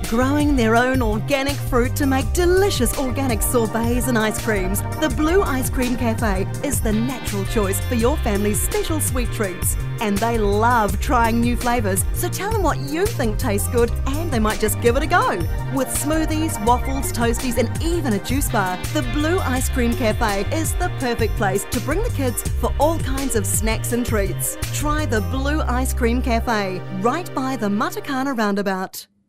growing their own organic fruit to make delicious organic sorbets and ice creams, the Blue Ice Cream Cafe is the natural choice for your family's special sweet treats. And they love trying new flavours, so tell them what you think tastes good and they might just give it a go. With smoothies, waffles, toasties and even a juice bar, the Blue Ice Cream Cafe is the perfect place to bring the kids for all kinds of snacks and treats. Try the Blue Ice Cream Cafe, right by the Matakana roundabout.